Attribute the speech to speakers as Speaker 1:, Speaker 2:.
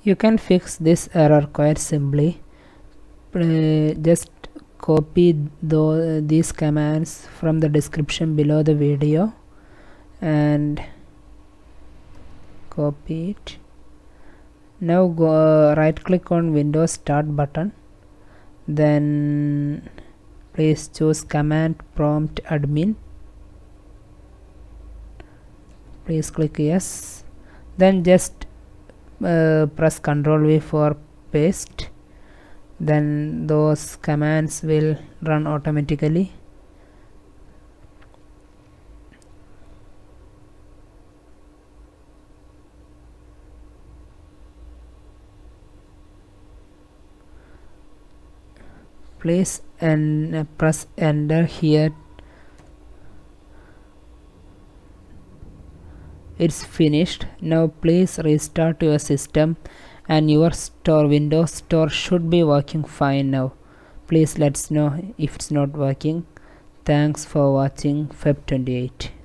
Speaker 1: You can fix this error quite simply. Just copy these commands from the description below the video and copy it. Now go right click on Windows Start button, then please choose Command Prompt Admin. Please click yes, then just press Ctrl V for paste. Then those commands will run automatically. Please and press enter here. It's finished. Now please restart your system and your Windows Store should be working fine now. Please let us know if it's not working. Thanks for watching Feb 28.